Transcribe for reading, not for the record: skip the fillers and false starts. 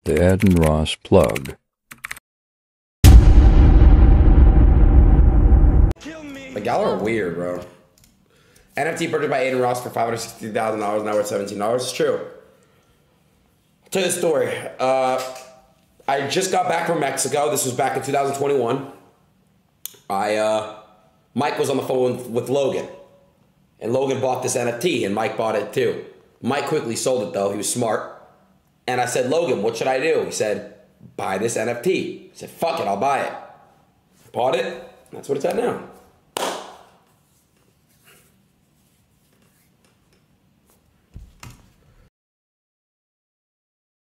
The Adinross plug. Like, y'all are weird, bro. NFT purchased by Adinross for $560,000, now worth $17. It's true. I'll tell you the story. I just got back from Mexico. This was back in 2021. Mike was on the phone with Logan. And Logan bought this NFT, and Mike bought it too. Mike quickly sold it, though. He was smart. And I said, Logan, what should I do? He said, buy this NFT. I said, fuck it, I'll buy it. Bought it. That's what it's at now.